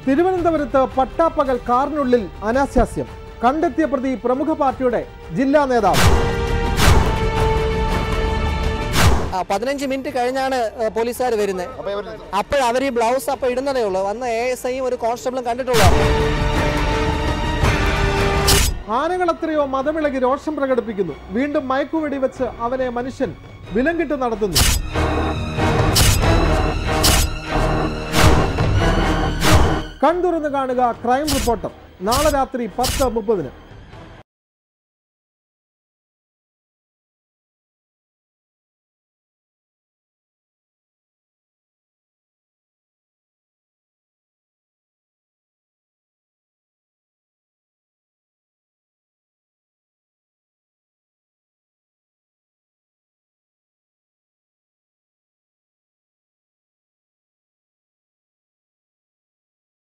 തിരുവനന്തപുരത്ത് പട്ടാപ്പകൽ കാറിനുള്ളിൽ അനാശാസ്യം. കണ്ടെത്തിയ പ്രതി പ്രമുഖ പാർട്ടിയുടെ ജില്ലാ നേതാവ്. 15 മിനിറ്റ് കഴിഞ്ഞാണ് പോലീസുകാർ വരുന്നത്. അവർ ഈ ബ്ലൗസ് ഇടുന്നതേ ഉള്ളൂ. വന്ന ASIയും ഒരു കോൺസ്റ്റബിളും കണ്ടിട്ടുള്ളൂ. ആനകളെത്രയോ മതമിളകി രോഷം പ്രകടിപ്പിക്കുന്നു. വീണ്ടും മയക്കുവെടി വെച്ച് അവനെ മനുഷ്യൻ വിലങ്ങിട്ട് നടത്തുന്നു. കൺതുറന്ന് കാണുക ക്രൈം റിപ്പോർട്ടർ. നാളെ രാത്രി 10:30.